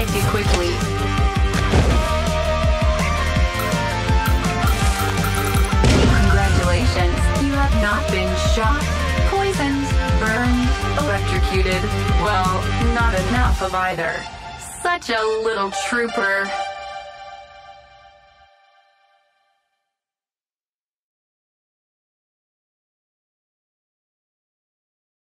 die too quickly. Congratulations, you have not been shot, poisoned, burned, electrocuted. Well, not enough of either. Such a little trooper.